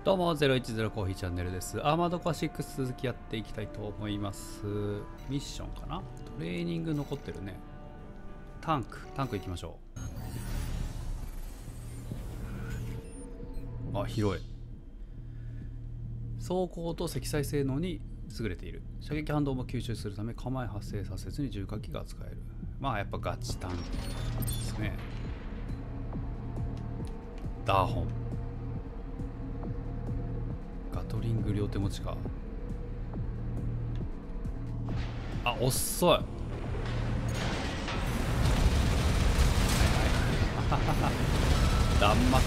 どうも010コーヒーチャンネルです。アーマードコア6続きやっていきたいと思います。ミッションかな。トレーニング残ってるね。タンク行きましょう。あ、広い。走行と積載性能に優れている。射撃反動も吸収するため構え発生させずに重火器が使える。まあやっぱガチタンクですね。ダーホン、ガトリング両手持ちか。あ、遅い。弾幕。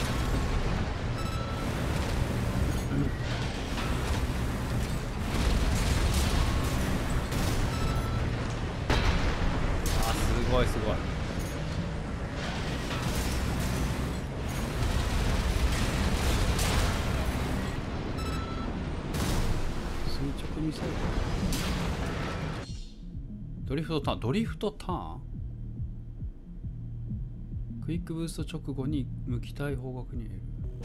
あ、すごいすごい。垂直ミサイル。ドリフトターン。クイックブースト直後に無機体方角に得る。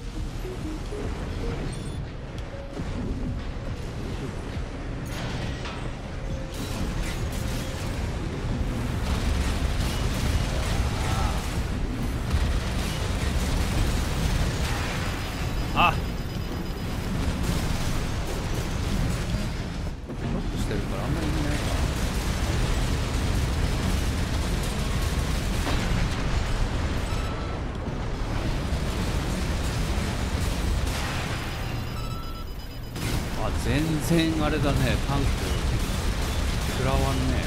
あ、ロックしてるからあんまり意味ないか。あ、全然あれだね。タンク食らわんね。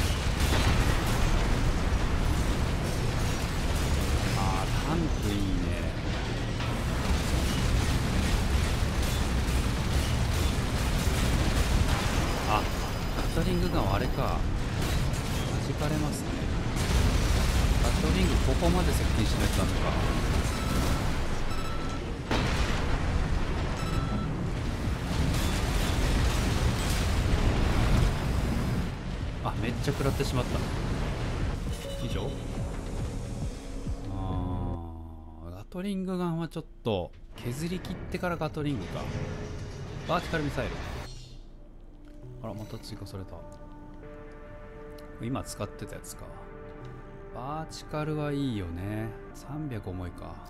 あー、タンクいいね。あ、ガトリングガンはあれか。弾かれますね。ガトリングここまで接近しないとダメか。あ、めっちゃ食らってしまった。以上。ガトリングガンはちょっと削り切ってからガトリングか。バーティカルミサイル。あら、また追加された。今使ってたやつか。バーチカルはいいよね。300重いか。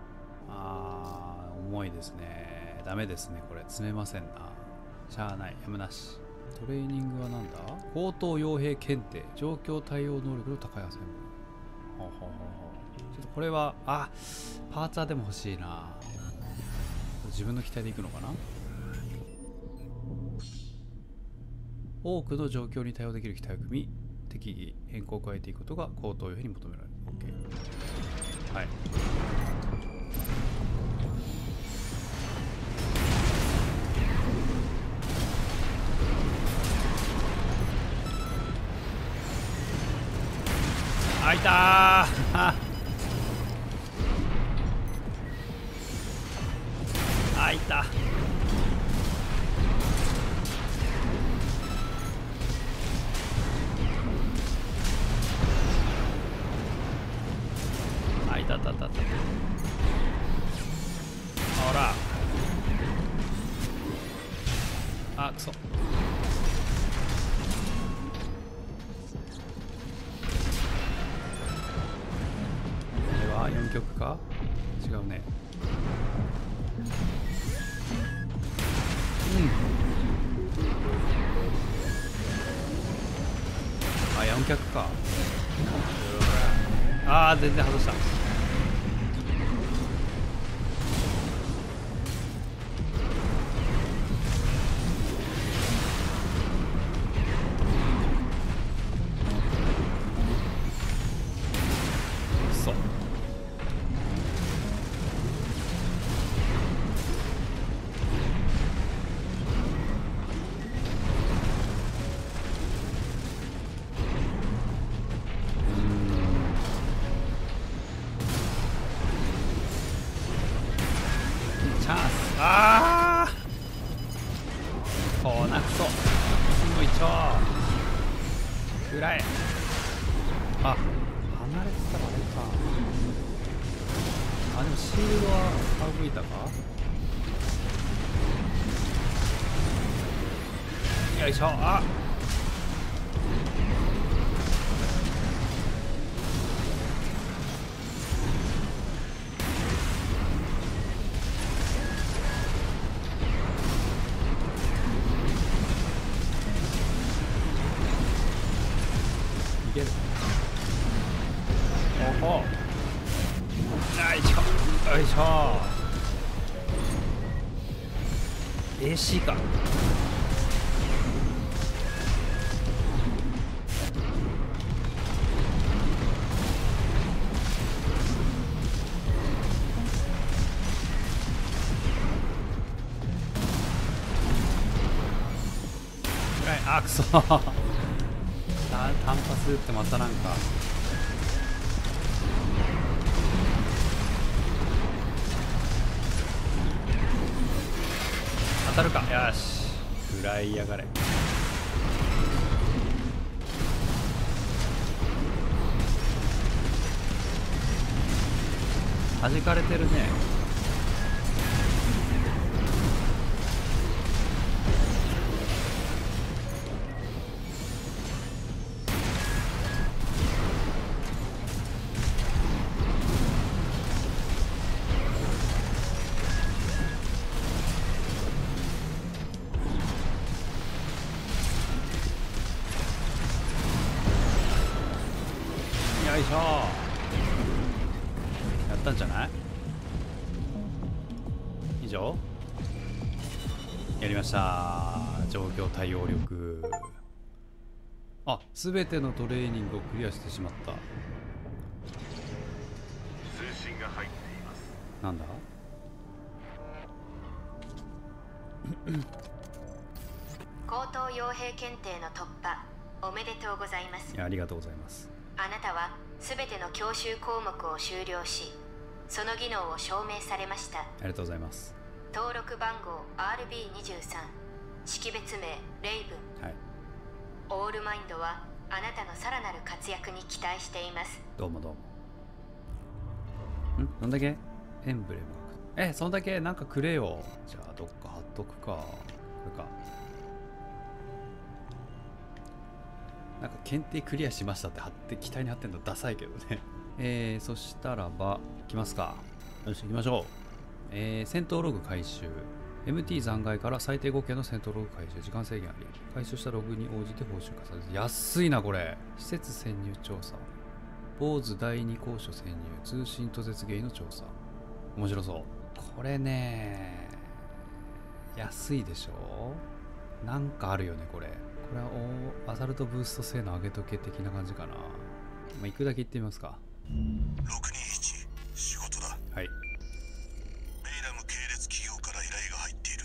重いですね。ダメですね。これ積めませんな。しゃあない。やむなし。トレーニングはなんだ。高等傭兵検定。状況対応能力の高いアセンブル。ちょっとこれはパーツァーでも欲しいな。自分の機体でいくのかな。多くの状況に対応できる機体を組み、適宜変更を加えていくことが高等傭兵に求められる。OK。はい。あ、いたーあ、いた。あ、いたたたた。ほら。あ、くそ。これは4曲か。違うね。あ、4脚か。あー、全然外した。そう。チャンス。ああ、こうなくそ。もう一丁くらえ。あ、離れてたらあれか。あ、でもシールドは省いたか。 よいしょ。あ、いける。おほ、よいしょよいしょ。AC か。あ、くそ単発ってまたなんか当たるか。よし、食らいやがれ。弾かれてるね。よいしょ。やったんじゃない？以上やりました。状況対応力。あ、すべてのトレーニングをクリアしてしまった。 通信が入っています。 なんだ？ 高等傭兵検定の突破おめでとうございます。 いや、ありがとうございます。 あなたはすべての教習項目を修了し、その技能を証明されました。 ありがとうございます。 登録番号 RB23、識別名レイブン。 はい。 オールマインドはあなたのさらなる活躍に期待しています。 どうもどうも。どんだけエンブレム。そんだけなんかくれよ。じゃあどっか貼っとくか。これか。なんか検定クリアしましたって貼って機体に貼ってんのダサいけどね。そしたらば行きますか。よし行きましょう。戦闘ログ回収。MT 残骸から最低5件の戦闘ログ回収。時間制限あり。回収したログに応じて報酬化される。安いなこれ。施設潜入調査。坊主第2高所潜入。通信途絶原因の調査。面白そう。これね、安いでしょ。なんかあるよねこれ。これはアサルトブースト性能上げとけ的な感じかな。まあ、行くだけ行ってみますか。 621仕事だ。 はい。 メイラム系列企業から依頼が入っている。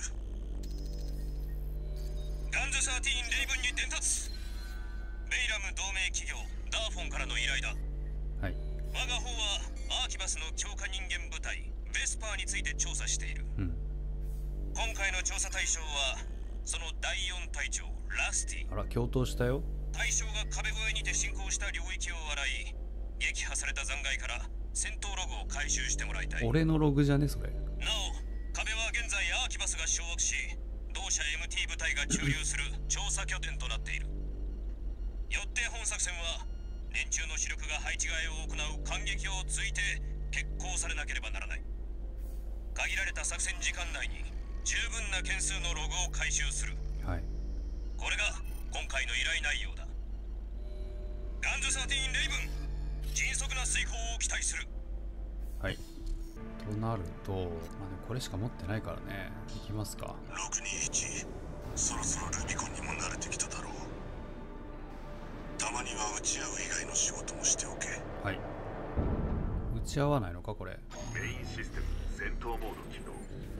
ガンズ13レイブンに伝達。メイラム同盟企業ダーフォンからの依頼だ。 はい。 我が方はアーキバスの強化人間部隊ベスパーについて調査している。今回の調査対象はその第4隊長ラスティ。 あら、共闘したよ。 対象が壁越えにて進行した領域を洗い、撃破された残骸から戦闘ログを回収してもらいたい。 俺のログじゃねそれ。 なお、壁は現在アーキバスが掌握し、同社 MT 部隊が駐留する調査拠点となっている。よって本作戦は連中の主力が配置換えを行う間撃をついて決行されなければならない。限られた作戦時間内に十分な件数のログを回収する。 はい。 これが今回の依頼内容だ。ガンズ13レイブン、迅速な遂行を期待する。 はい。となると、まあ、でもこれしか持ってないからね。行きますか。 621、そろそろルビコンにも慣れてきただろう。たまには打ち合う以外の仕事もしておけ。 はい。打ち合わないのかこれ。 メインシステム戦闘モード起動。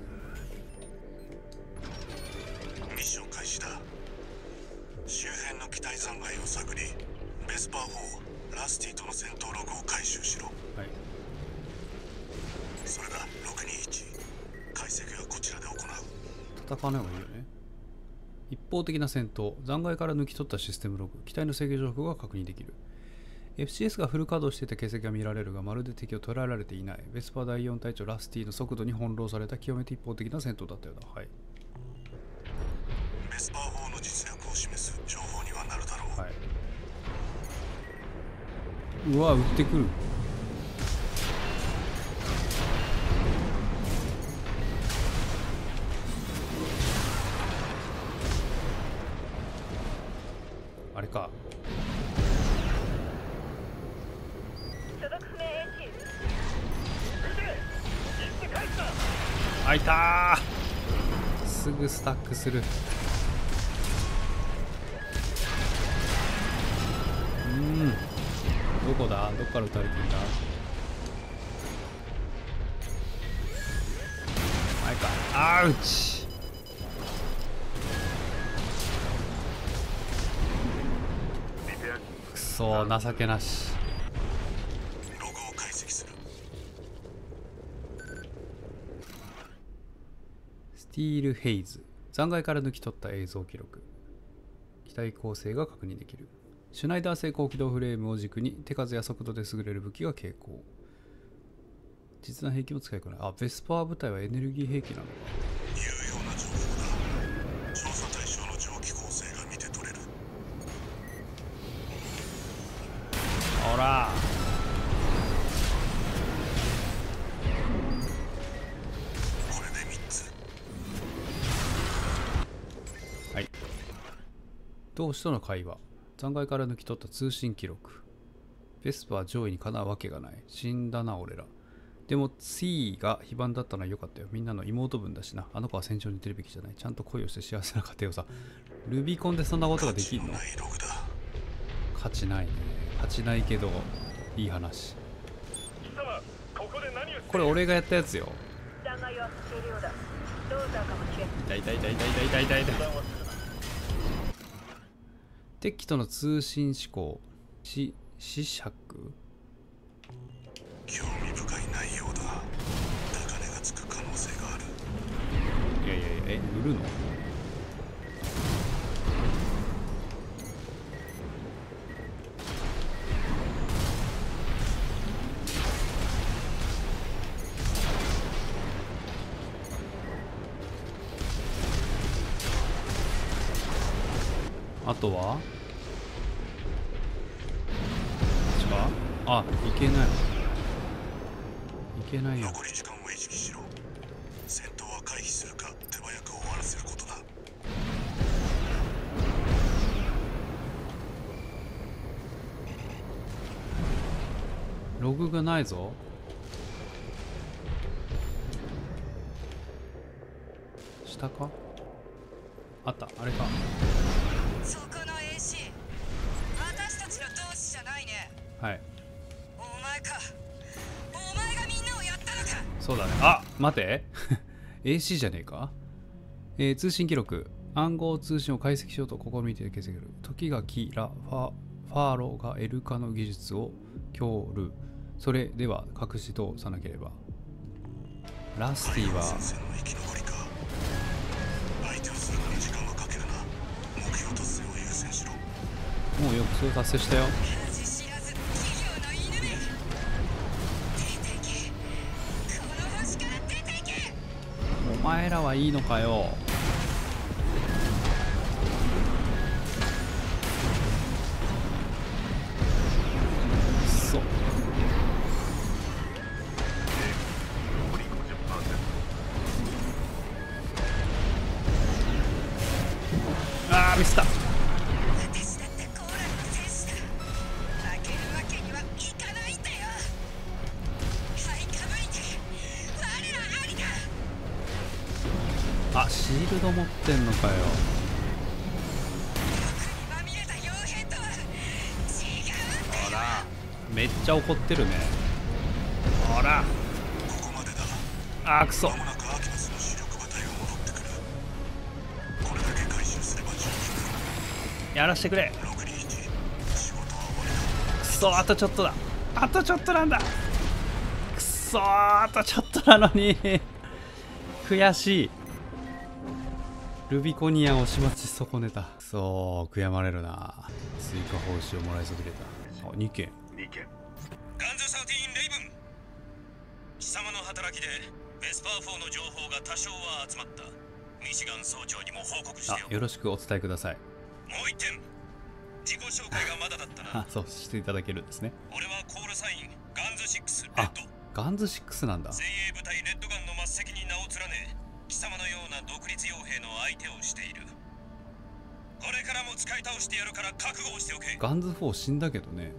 ミッション開始だ。周辺の機体残骸を探り、ベスパー4ラスティとの戦闘ログを回収しろ。 はい。 それだ。621、解析はこちらで行う。 戦わない方がいいよね。一方的な戦闘。残骸から抜き取ったシステムログ。機体の制御状況が確認できる。FCS がフル稼働していた形跡が見られるが、まるで敵を捉えられていない。ベスパー第4隊長ラスティの速度に翻弄された極めて一方的な戦闘だったようだ。はい。 ベベスパー4の実力を示す情報にはなるだろう。 はい。うわ撃ってくる。あれか。あいたー。すぐスタックする。どこだ？どっから撃たれてんだ？前か。アウチ。くそー、情けなし。 ログを解析する。 スティールヘイズ。残骸から抜き取った映像記録。機体構成が確認できる。シュナイダー製高機動フレームを軸に手数や速度で優れる武器が傾向。実弾兵器も使いこない。あ、ベスパー部隊はエネルギー兵器なのか。 有用な情報だ。調査対象の蒸気構成が見て取れる。 ほらこれで3つ。 はい。同志との会話。残骸から抜き取った通信記録。ベスパー上位にかなうわけがない。死んだな俺ら。でもツィーが非番だったのは良かったよ。みんなの妹分だしな。あの子は戦場に出るべきじゃない。ちゃんと恋をして幸せな家庭をさ。ルビコンでそんなことができるの？価値ないね。価値ないけどいい話。これ俺がやったやつよ。痛い痛い痛い痛い痛い痛い痛い。敵機との通信指向。試釈。 興味深い内容だ。高値がつく可能性がある。 いやいやいや、売るの？あとはあ、いけない。いけないよ。 残り時間を意識しろ。戦闘は回避するか手早く終わらせることだ。 ログがないぞ。下か？あった、あれか。 そこの AC、 私たちの同志じゃないね。 はい。 お前か。お前がみんなをやったのか。 そうだね。あ、待て。AC じゃねえか。通信記録。暗号通信を解析しようと試みて削る。時が来らファーロがエルカの技術を強る。それでは隠し通さなければ。ラスティは戦線の生き残りか。相手をするのに時間はかけるな。目標達成を優先しろ。 もうそれ達成したよ。 恥知らず企業の犬め。出てけ。この星から出ていけ。 お前らはいいのかよ。そう。 残り 50%。 あー、ミスった。 私だってコーラルの戦士だ。負けるわけにはいかないんだよ。はい、かぶりて我らありだ。 あ、シールド持ってんのかよ。 まみれた傭兵とは違うんだよ。 ほら、めっちゃ怒ってるね。ほら、 ここまでだ。 あー、くそ。 まもなくアーキバスの主力部隊が戻ってくる。これだけ回収すれば十分。 やらしてくれ。 621、仕事は終わりだ。 くそ、あとちょっとだ。あとちょっとなんだ。くそー、あとちょっとなのに。悔しい。ルビコニアンを始末し損ねた。くそー、悔やまれるな。追加報酬をもらいそびれた。あ、2件。 2件。 ガンズ13レイブン。貴様の働きでベスパー4の情報が多少は集まった。 ミシガン総長にも報告してあ、よろしくお伝えください。 もう一点、自己紹介がまだだったな。 あ、そうしていただけるんですね。 俺はコールサインガンズ6レッあ、 ド。 ガンズ6なんだ。 精鋭部隊レッドガンの末席に名を連ね、貴様のような独立傭兵の相手をしている。これからも使い倒してやるから覚悟をしておけ。 ガンズ4死んだけどね。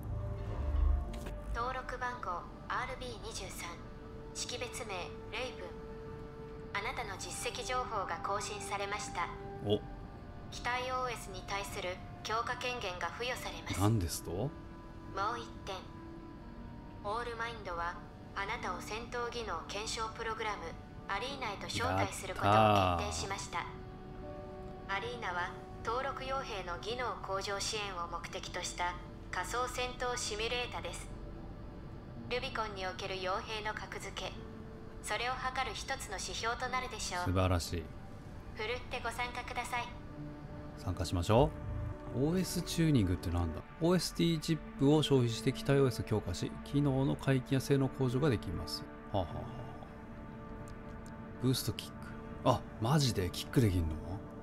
登録番号 RB23 識別名レイブン。あなたの実績情報が更新されました。 お、 機体 OS に対する強化権限が付与されます。 なんですと？ もう一点、オールマインドはあなたを戦闘技能検証プログラムアリーナへと招待することを決定しました。アリーナは登録傭兵の技能向上支援を目的とした仮想戦闘シミュレータです。ルビコンにおける傭兵の格付け、それを測る一つの指標となるでしょう。 素晴らしい。 ふるってご参加ください。 参加しましょう。OS チューニングってなんだ？ OST チップを消費して機体 OS を強化し、機能の回帰や性能向上ができます。はあ、はあはあ、ブーストキック。あ、マジでキックできんの？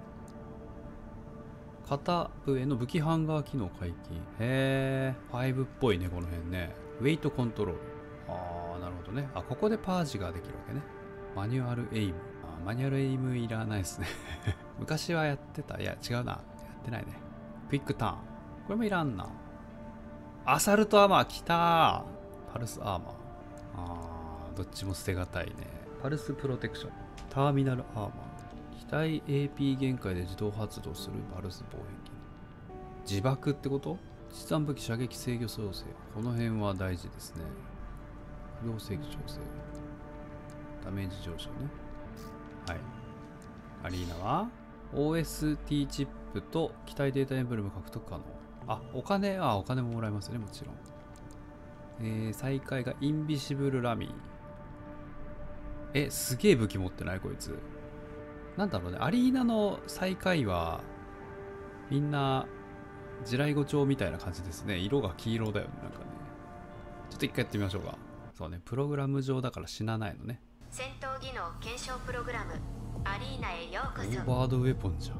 片上の武器ハンガー機能解禁。へえ、5っぽいね、この辺ね。ウェイトコントロール。ああ、なるほどね。あ、ここでパージができるわけね。マニュアルエイム。あ、マニュアルエイムいらないですね。昔はやってた。いや、違うな。やってないね。クイックターン。これもいらんな。アサルトアーマー来たー。パルスアーマー。あー、どっちも捨てがたいね。パルスプロテクション。ターミナルアーマー。機体 AP 限界で自動発動するパルス防壁。自爆ってこと？実弾武器射撃制御創生。この辺は大事ですね。不動制御調整。ダメージ上昇ね。はい。アリーナは OST チップと機体データエンブレム獲得可能。あ、お金ももらえますね、もちろん。再開がインビシブルラミー。すげえ武器持ってないこいつ。なんだろうね、アリーナの再開はみんな地雷語帳みたいな感じですね。色が黄色だよね、なんかね。ちょっと一回やってみましょうか。そうね、プログラム上だから死なないのね。 戦闘技能検証プログラムアリーナへようこそ。 オーバードウェポンじゃん。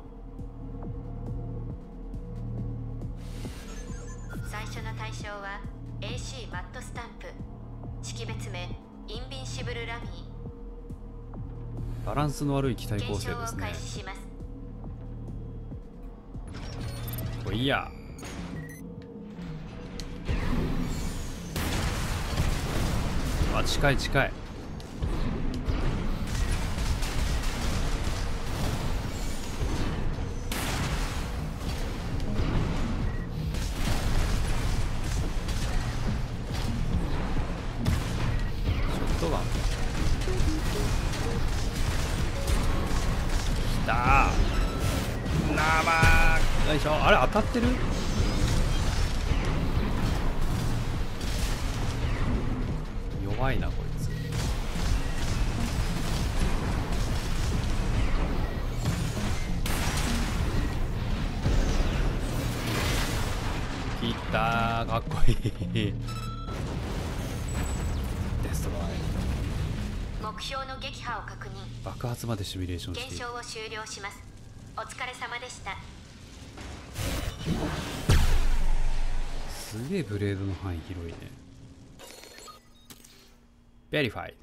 最初の対象は AC マットスタンプ。識別名インビンシブルラミー。 バランスの悪い機体構検証を成ですね開。始します。 これいいや。あ、近い近い。ショットガン。きたー。よいしょ。あれ当たってる？弱いなこいつ。きたー、かっこいい。デストロイ。 目標の撃破を確認。 爆発までシミュレーションしている。 検証を終了します。お疲れ様でした。 すげえブレードの範囲広いね。ベリファイド。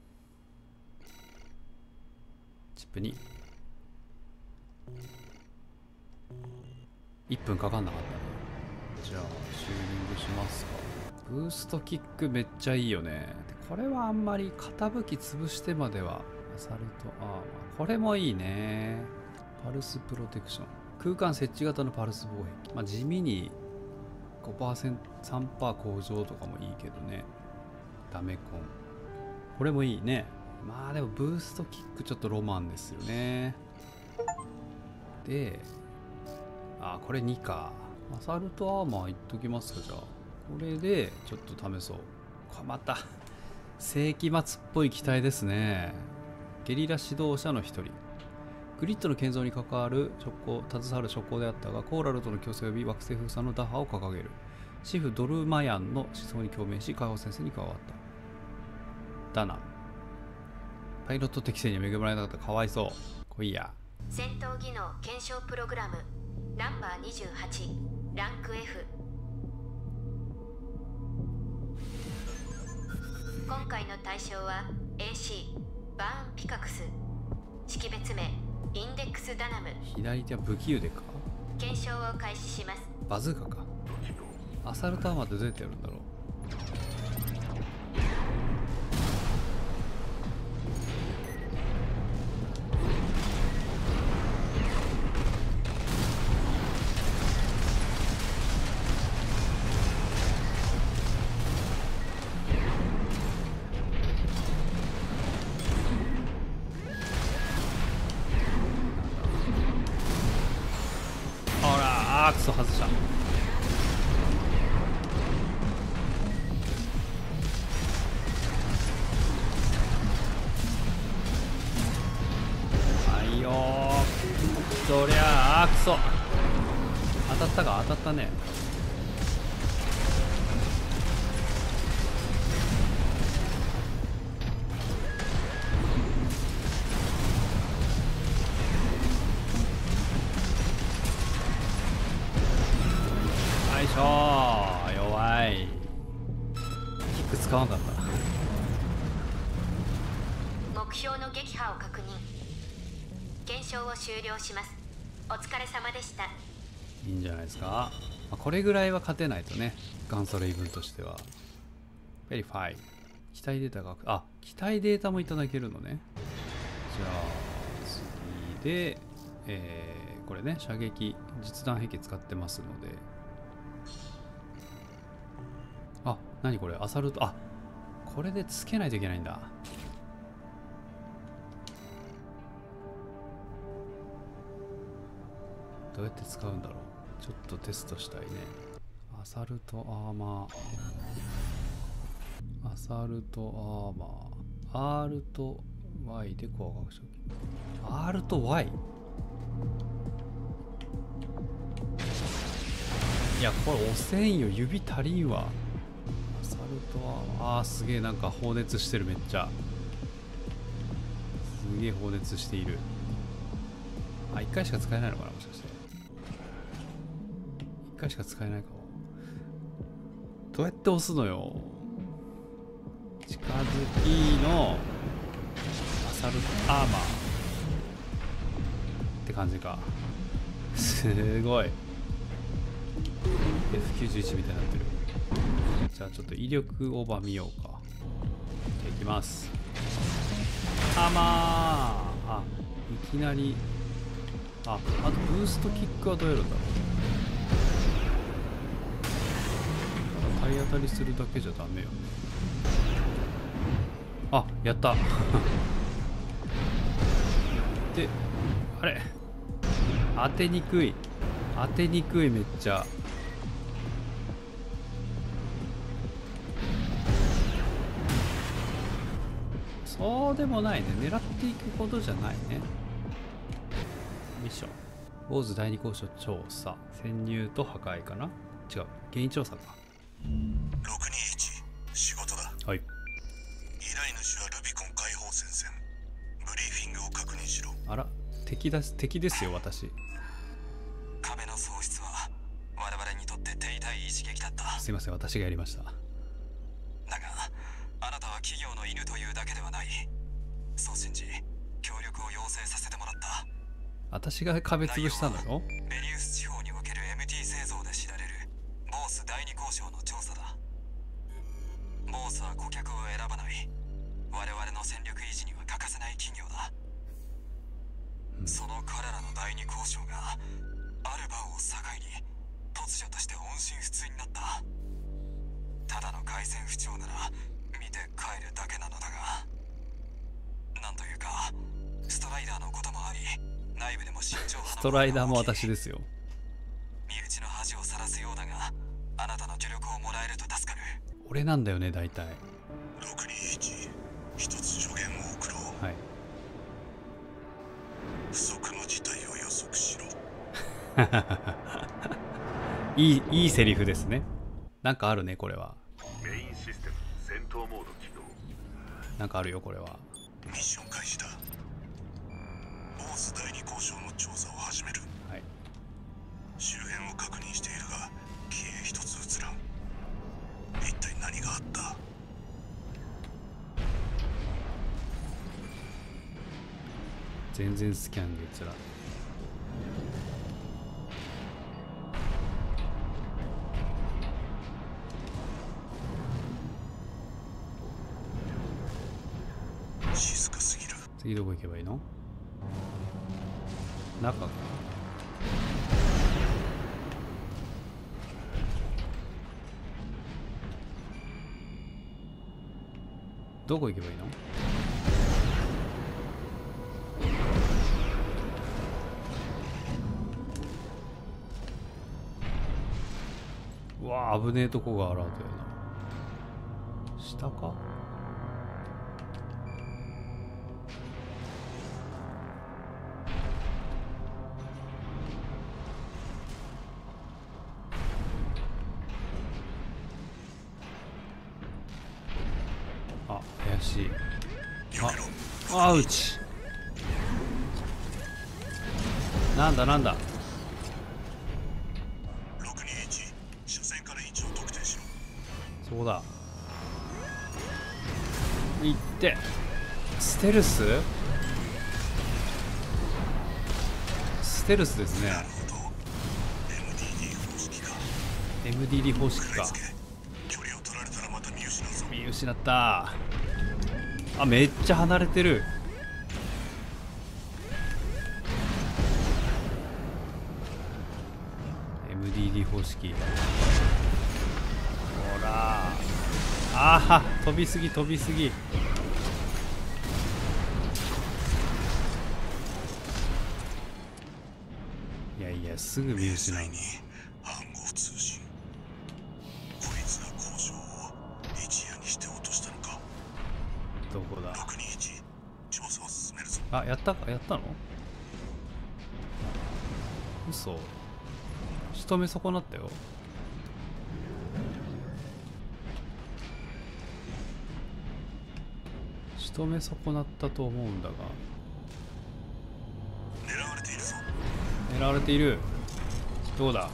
チップに1分かかんなかったね。じゃあチューニングしますか。ブーストキックめっちゃいいよね。これはあんまり片武器潰してまでは。アサルトアーマー、これもいいね。パルスプロテクション、空間設置型のパルス防壁。まあ地味に 5%、3% 向上とかもいいけどね。ダメコン、これもいいね。まあでもブーストキックちょっとロマンですよね。で、あ、これ2か。アサルトアーマーいっときますか。じゃあこれでちょっと試そう。また世紀末っぽい機体ですね。ゲリラ指導者の一人。グリッドの建造に関わる携わる職工であったが、コーラルとの共生及び惑星封鎖の打破を掲げる。シフ・ドルマヤンの思想に共鳴し、解放戦線に加わった。ダナン。パイロット適性に恵まれなかった。かわいそう。 来いや。 戦闘技能検証プログラムナンバー28ランク F。 今回の対象は AC バーンピカクス、識別名インデックスダナム。 左手は武器腕か。 検証を開始します。 バズーカか。アサルトアーマーってどうやってやるんだろう。あークソ外した。はいよー。そりゃあクソ当たったか。当たったね。よいしょー。弱い。キック使わなかった。 目標の撃破を確認。検証を終了します。お疲れ様でした。 いいんじゃないですか。まあ、これぐらいは勝てないとね、ガンソレイ分としては。ベリファイ。機体データが、あ、機体データもいただけるのね。じゃあ、次で、これね、射撃、実弾兵器使ってますので。あ、何これ、アサルト、あ、これでつけないといけないんだ。どうやって使うんだろう。ちょっとテストしたいね。アサルトアーマー。アサルトアーマー。R と Y でコア学習。R と Y？ いや、これ押せんよ。指足りんわ。アサルトアーマー。あー、すげえ。なんか放熱してる、めっちゃ。すげえ放熱している。あ、1回しか使えないのかな、もしかして。1回しか使えないかも。どうやって押すのよ。近づきのアサルトアーマーって感じか。すごい F91 みたいになってる。じゃあちょっと威力オーバー見ようか。いきます。アーマー。あ、いきなり。あとブーストキックはどうやるんだろう。体当たりするだけじゃダメよね。あ、やったで、あれ当てにくい。当てにくい、めっちゃ。そうでもないね。狙っていくほどじゃないね。ミッション。坊主第二高所調査。潜入と破壊かな。違う。原因調査か。 621、仕事だ。 はい。 依頼主はルビコン解放戦線。ブリーフィングを確認しろ。 あら、敵ですよ、私。 壁の喪失は我々にとって手痛い一撃だった。 すいません、私がやりました。 だが、あなたは企業の犬というだけではない。そう信じ、協力を要請させてもらった。 私が壁潰したのよ。 ベリウス地方における MT 製造で知られるボース第二交渉の調査だ。ボースは顧客を選ばない。我々の戦力維持には欠かせない企業だ。その彼らの第二交渉がある番を境に突如として音信不通になった。ただの回線不調なら見て帰るだけなのだが、なんというかストライダーのこともあり、内部でも慎重派のストライダーも私ですよ。 身内の恥をさらすようだが、あなたの助力をもらえると助かる。 俺なんだよね、大体。 621、一つ助言を送ろう。 はい。 不測の事態を予測しろ。 いいセリフですね。なんかあるね、これは。 メインシステム戦闘モード起動。 なんかあるよ、これは。 ミッション開始だ。ボーず第二交渉の調査を始める。 はい。 周辺を確認しているが機影一つ映らん。一体何があった？ 全然スキャンが映らん。 静かすぎる。 次どこ行けばいいの？中か。どこ行けばいいの？うわあ、危ねえとこがあるはずやな。下か？あ、怪しい。あ、アウチ。なんだなんだ。 621、車線から位置を特定しろ。 そうだ。行って。ステルス？ステルスですね。 なるほど。MDD 方式か。 MDD 方式か。 距離を取られたらまた見失うぞ。 見失った。あ、めっちゃ離れてる。MDD 方式。ほら。ああ、飛びすぎ飛びすぎ。いやいや、すぐ見失う。 に暗号通信。こいつが交渉を一夜にして落としたのか。 どこだ。 621、調査を進めるぞ。 あ、やったか、やったの？嘘。仕留め損なったよ。仕留め損なったと思うんだが。 狙われているぞ。 狙われている。どうだ。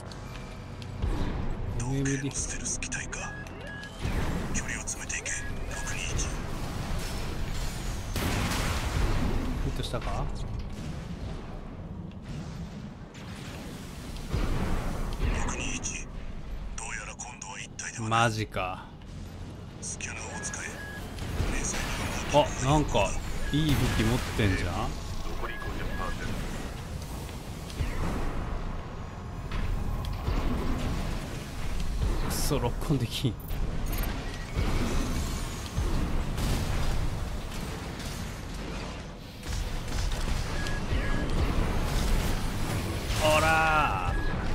同系 MMD のステルス機体か。距離を詰めていけ。621。 ヒットしたか。 621、どうやら今度は一体ではない。 マジか。 スキャナーを使え。明細にはあ、なんかいい武器持ってんじゃん。 残り 50%。 くそ、ロックオンできん。ほら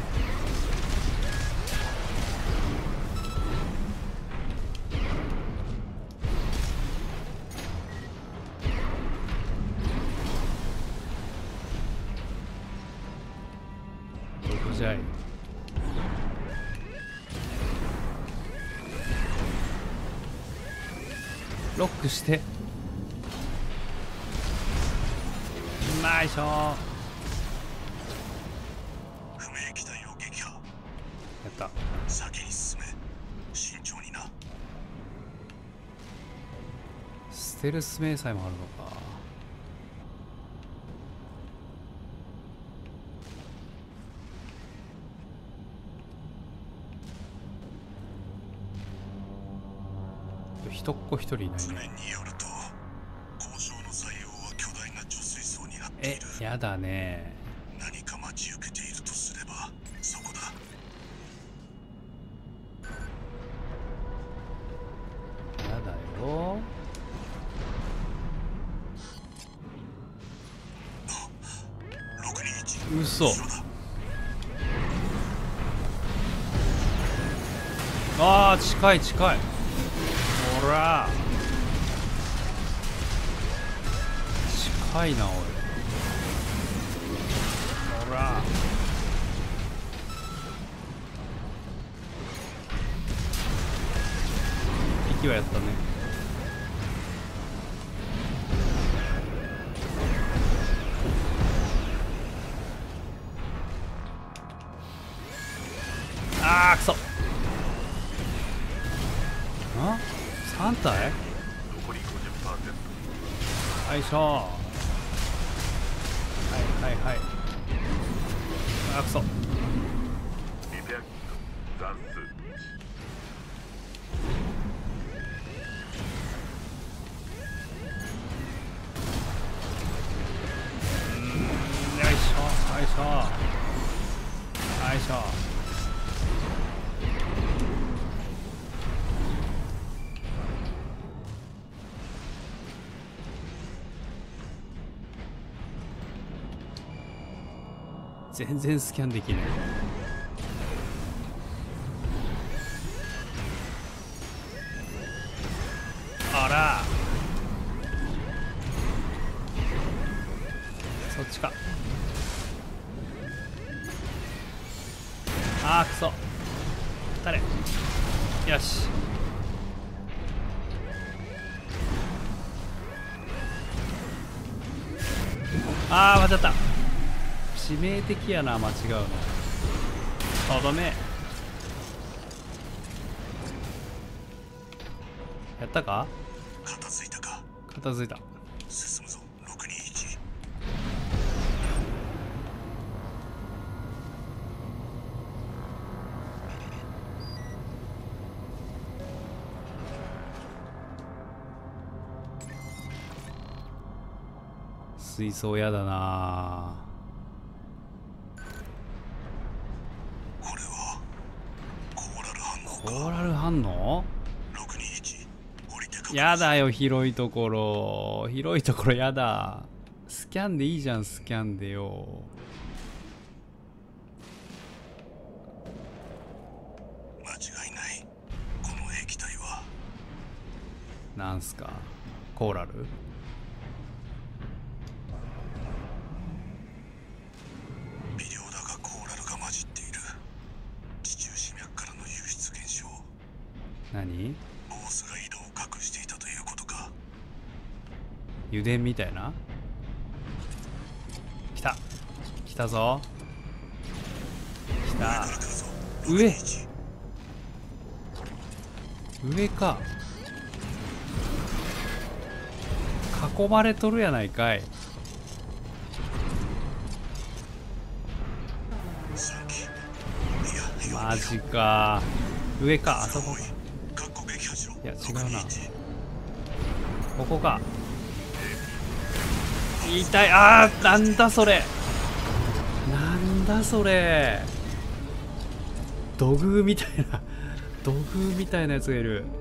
ー。どこじゃい。ロックして。うまいしょー。 不明機体を撃破。 やった。 先に進め。慎重にな。 ステルス迷彩もあるのか。一っ子一人いない図面ね。 によると交渉の採用は巨大な貯水槽になっていえ、 る。 やだね。 何か待ち受けているとすればそこだ。 やだよ。 621。 嘘。 後ろだ。 あー、近い近い。ほら近いなおい。ほら息はやったね。 あーくそ。3体。 残り 50%。 よいしょ。はいはいはい。あーくそ。 リペアキット残数よいしょよいしょよいしょ。全然スキャンできない。あら、そっちか。あーくそ。誰。よし。あー間違った。致命的やな、間違うの。とどめ。やったか。 片付いたか。 片付いた。 進むぞ621。 水槽やだな。 これはコーラル反応コか。 ーラル反応。 621降りて確認。 やだよ、広いところ。広いところやだ。スキャンでいいじゃん、スキャンでよ。 間違いない。この液体はなんすか、コーラル。 微量だがコーラルが混じっている。地中死脈からの輸出現象。 何。 ボースが井戸を隠していたということか。 油田みたいな。来た来たぞ。来た。 来るぞ上 621。 上か。囲まれとるやないかい。 3機。いやマジか。上か、あそこか。 かっこ撃破しろ。 いや違うな。 621。 ここか。痛い。あー、なんだそれ。なんだそれ。土偶みたいな土偶みたいなやつがいる。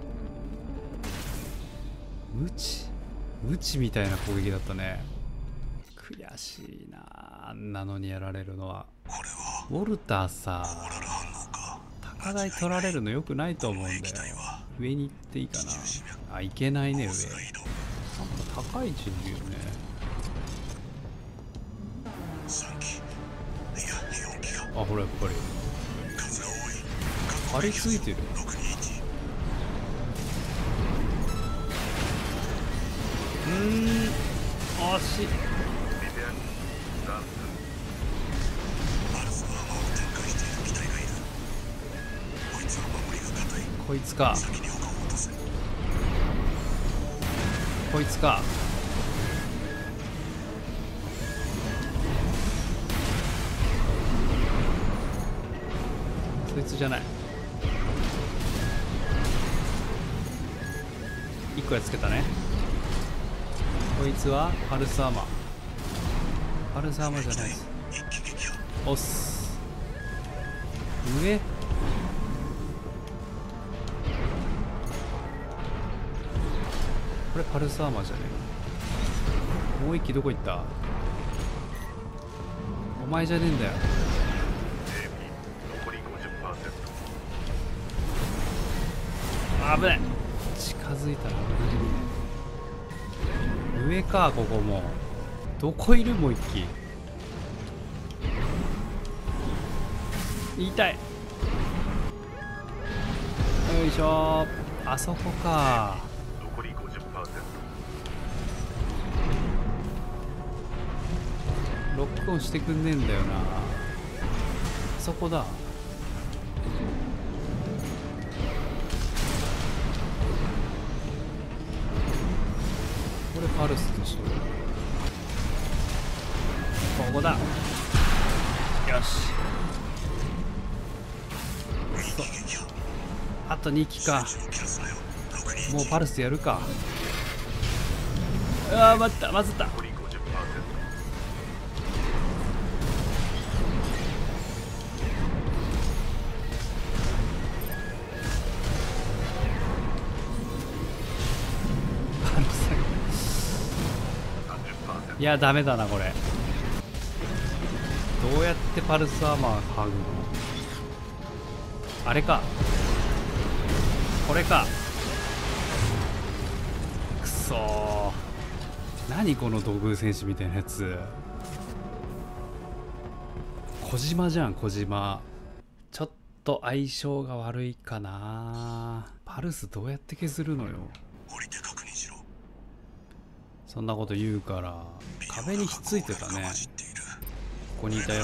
無知みたいな攻撃だったね。悔しいな、あんなのにやられるのは。 これはウォルターさ、 コーラル反応か。 高台取られるのよくないと思うんだよ。 液体は上に行っていいかな。あ、行けないね。上ボースが移動。 なんか高い位置にいるよね。 3機。いや4機が。 あ、ほらやっぱり数が多い。 張り付いてる。 621。 惜しい。 アルスアーマーを展開している機体がいる。こいつは守りが固い。 こいつか。 先に丘を落とせ。 こいつか。そいつじゃない。1個やっつけたね。こいつはパルスアーマー。パルスアーマーじゃないです。 一気撃破。 押す。上。これパルスアーマーじゃねえ。もう一機どこ行った。お前じゃねえんだよ。 残り 50%。 危ない。近づいたら危ないね。上か、ここも。どこいる。もう一機。痛い。よいしょ。あそこか。 残り 50%。 ロックオンしてくんねえんだよな。あそこだ。 これパルスでしょ。ここだ。よし。あと2機か。もうパルスやるか。うわー、待った、まずった。いや、ダメだなこれ。どうやってパルスアーマー剥ぐの？あれか、これか。くそー、何この土偶戦士みたいなやつ。小島じゃん、小島。ちょっと相性が悪いかな。パルスどうやって削るのよ。 降りて確認しろ。 そんなこと言うから壁にひっついてたね。ここにいたよ。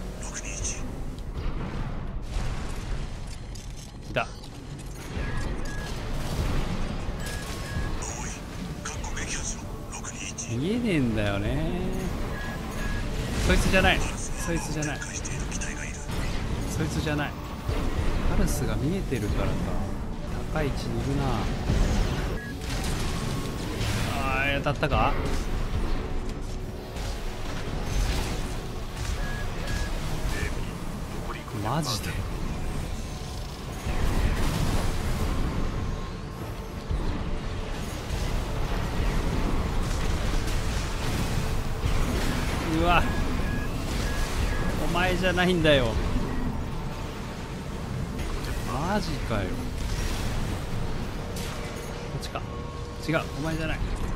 いた。見えねえんだよね。そいつじゃない、そいつじゃない、そいつじゃない。パルスが見えてるからか。高い位置にいるな。あー、当たったか。マジで。うわ、お前じゃないんだよ。マジかよ。こっちか。違う、お前じゃない。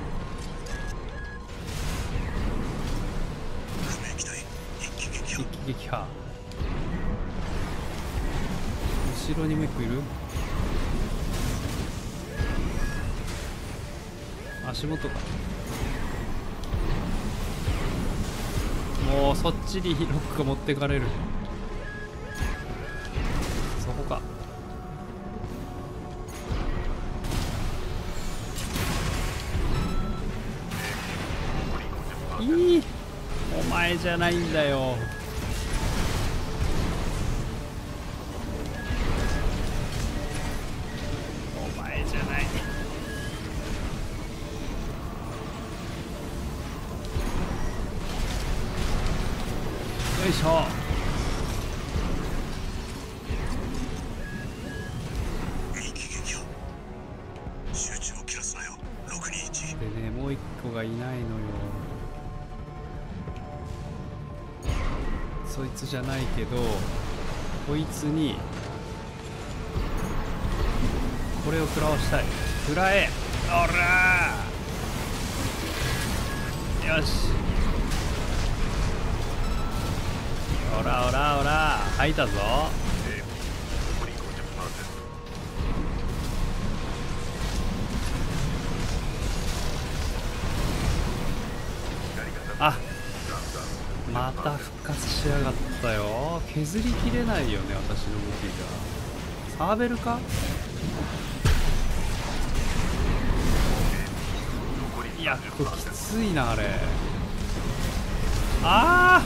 一気撃破。後ろにもう一個いる。足元か。もうそっちにロックが持ってかれる。そこか。いい、お前じゃないんだよ。お前じゃない。よいしょ。 集中を切らすなよ。621 でね、もう一個がいないのよ。そいつじゃないけど、こいつにこれを食らわしたい。食らえ、おらー。よし、おらおらおら、吐いたぞ。あ、また復活しやがったよ。削りきれないよね、私の武器が。サーベルか。いや、これきついな、あれ。あ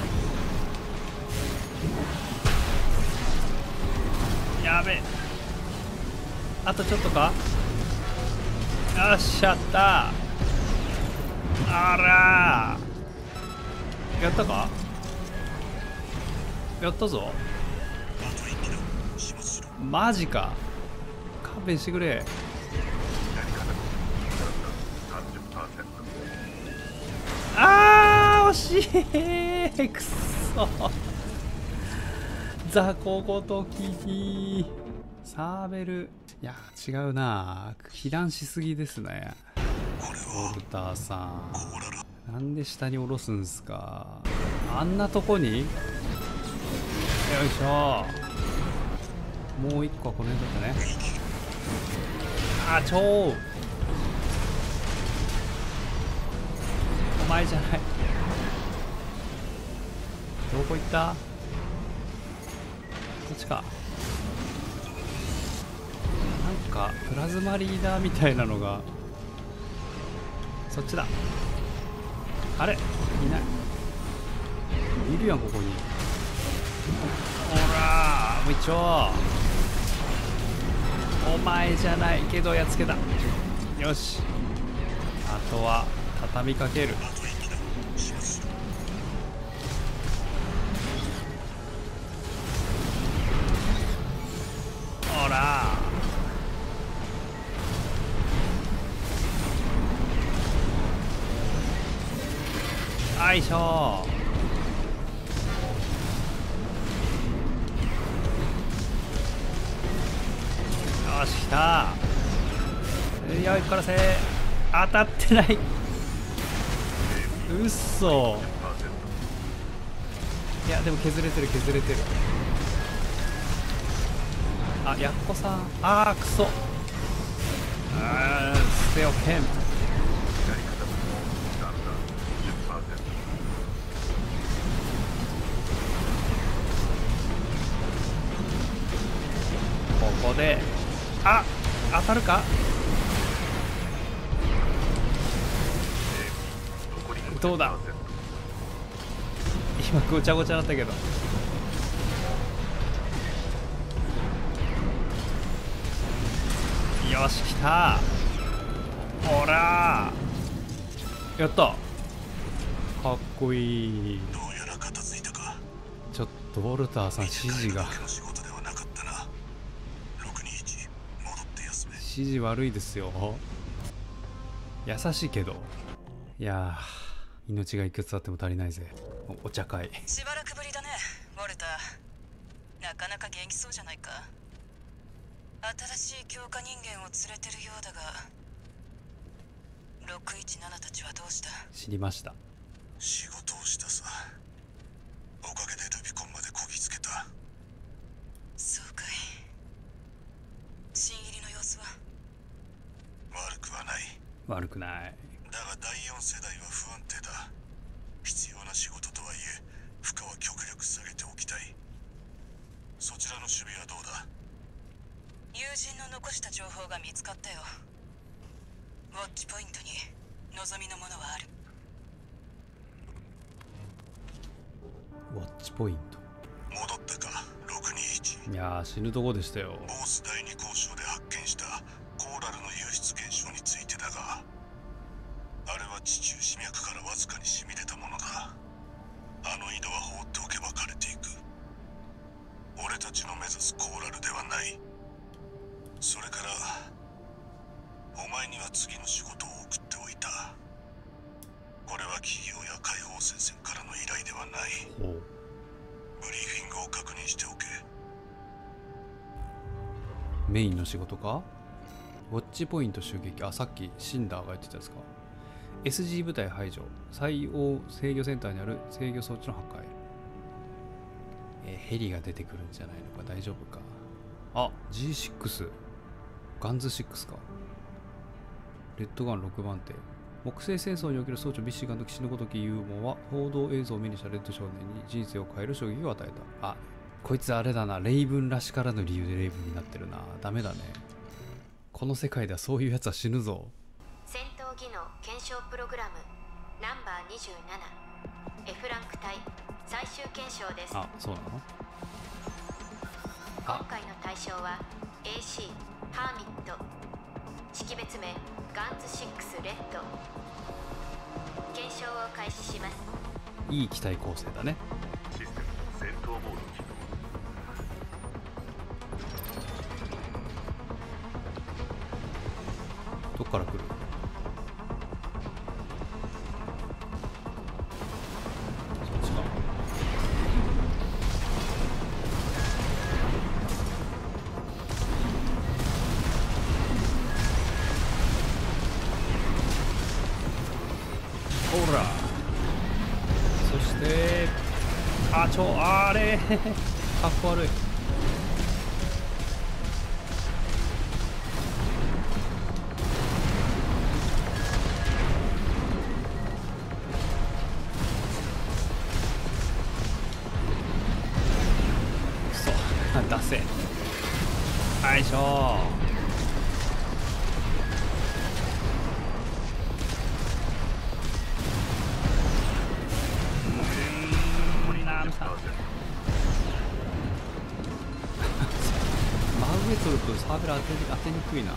ー、やべえ。あとちょっとか。よっしゃった。あらー、やったか。やったぞ。マジか。勘弁してくれ。あー、惜しい。くっそ、雑魚ごときにサーベル。いや違うな、被弾しすぎですね。ウォルターさん、なんで下に下ろすんすか。あんなとこに。よいしょ。もう一個はこの辺だったね。あ、ちょー、お前じゃない。どこ行った。こっちか。なんかプラズマリーダーみたいなのがそっちだ。あれいない。いるやんここに。ほらもう一丁。お前じゃないけどやっつけた。よし、あとは畳みかける。ほらよいしょ。よし、来た。よい、殺せ。当たってない。うっそ。いやでも削れてる削れてる。あ、やっこさん。あーくそ。捨ておけん。ここで当たるか。どうだ。今ごちゃごちゃだったけど。よし、来た。ほらやった。かっこいい。 どうやら片付いたか。 ちょっとウォルターさん指示が指示悪いですよ。優しいけど。いやー、命がいくつあっても足りないぜ。お茶会。 しばらくぶりだねウォルター。なかなか元気そうじゃないか。新しい強化人間を連れてるようだが、617たちはどうした？ 知りました。 仕事をしたさ。おかげでルビコンまでこぎつけた。 そうかい。新入りの様子は？ 悪くはない。 悪くない。 だが第4世代は不安定だ。必要な仕事とはいえ負荷は極力下げておきたい。そちらの守備はどうだ？ 友人の残した情報が見つかったよ。ウォッチポイントに望みのものはある。 ウォッチポイント戻ったか621。 いやー、死ぬとこでしたよ。 ボース第2交渉で発見したコーラルの輸出現象についてだが、あれは地中死脈からわずかに染み出たものだ。あの井戸は放っておけば枯れていく。俺たちの目指すコーラルではない。それからお前には次の仕事を送っておいた。これは企業や解放戦線からの依頼ではない。 ほう。 ブリーフィングを確認しておけ。 メインの仕事か。ウォッチポイント襲撃。あ、さっきシンダーが言ってたやつか。 SG 部隊排除。最大制御センターにある制御装置の破壊。ヘリが出てくるんじゃないのか。大丈夫か。あ、G6 ガンズ6か。レッドガン6番手。木星戦争における装置をビッシガンと騎士のごときユーモは報道映像を目にしたレッド少年に人生を変える衝撃を与えた。あ、こいつあれだな。レイブンらしからぬ理由でレイブンになってるな。ダメだね。この世界ではそういうやつは死ぬぞ。 戦闘技能検証プログラムナンバー27 F ランク隊最終検証です。 あ、そうなの。 今回の対象は AC ハーミット、識別名ガンズ6レッド。検証を開始します。 いい機体構成だね。 システム戦闘モード起動。 どっから来る。そっちか。ほら。そしてあれかっこ悪い。出せ。よいしょ。 上取るとサーベル当てにくいな。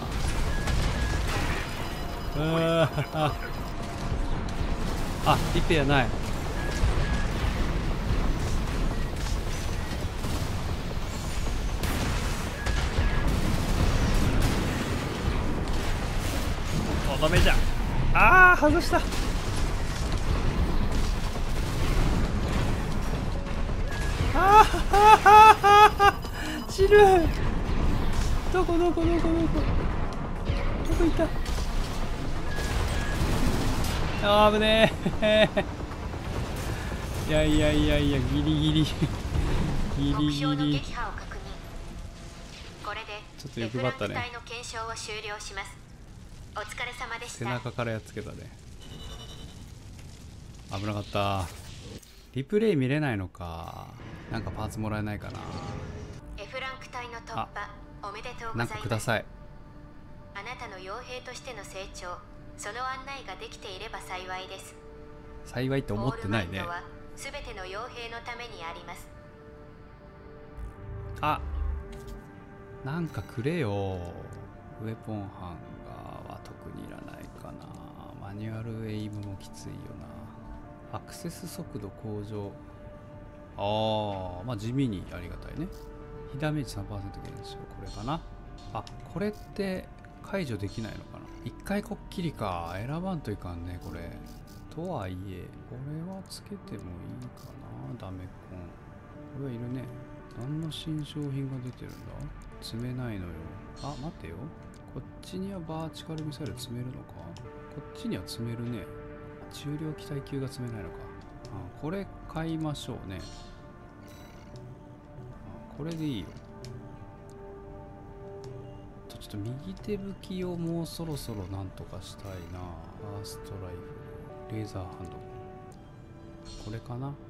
あ、リペアない。ダメじゃん。ああ、外した。ああ、死ぬ。どこどこ行った。あー、危ねえ。いやギリ目標の撃破を確認。これでちょっと欲張ったね。 デフランク隊の検証を終了します。お疲れ様でした。 背中からやっつけたね。危なかった。リプレイ見れないのか。なんかパーツもらえないかな。 F ランク隊の突破おめでとうございなんます。 かください。 あなたの傭兵としての成長、その案内ができていれば幸いです。 幸いって思ってないね。 オールマインドは全ての傭兵のためにあります。 あ、なんかくれよ。ウェポンハンガーは特にいらないかな。マニュアルエイムもきついよな。アクセス速度向上。ああ、まあ地味にありがたいね。被ダメージ 3% 減少。これかな。あ、これって解除できないのかな。一回こっきりか。選ばんといかんね、これ。とはいえ、これはつけてもいいかな。ダメコン。これはいるね。何の新商品が出てるんだ。積めないのよ。あ、待ってよ。こっちにはバーチカルミサイル積めるのか。こっちには積めるね。重量機体級が積めないのか。あ、これ買いましょうね。あ、これでいいよ。ちょっと右手武器をもうそろそろなんとかしたいな。ファーストライフル、レーザーハンド。これかな。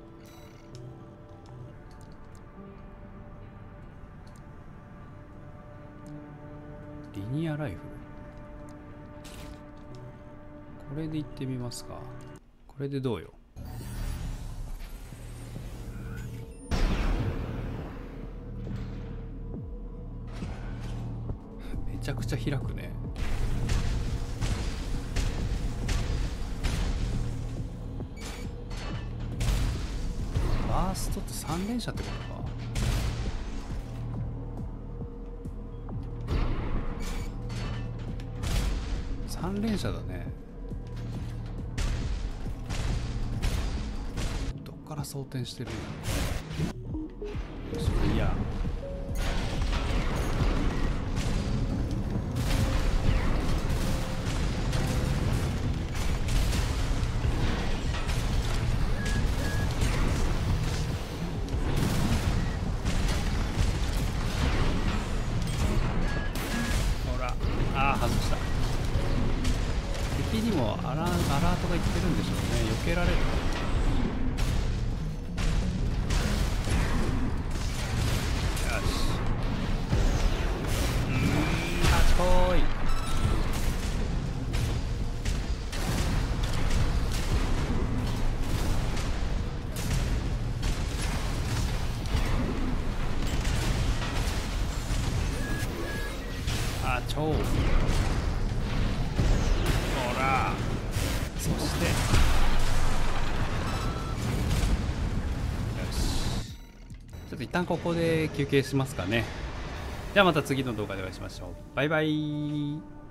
リニアライフル。これで行ってみますか。これでどうよ。めちゃくちゃ開くね。バーストって3連射ってことか。3連射だね。どっから装填してるんだろう。それいや。ほら、ああ、外した。敵にもアラートが言ってるんでしょうね。避けられる。よし。賢い。あ、超。ほら。そしてよし。ちょっと一旦ここで休憩しますかね。じゃあまた次の動画でお会いしましょう。バイバイ。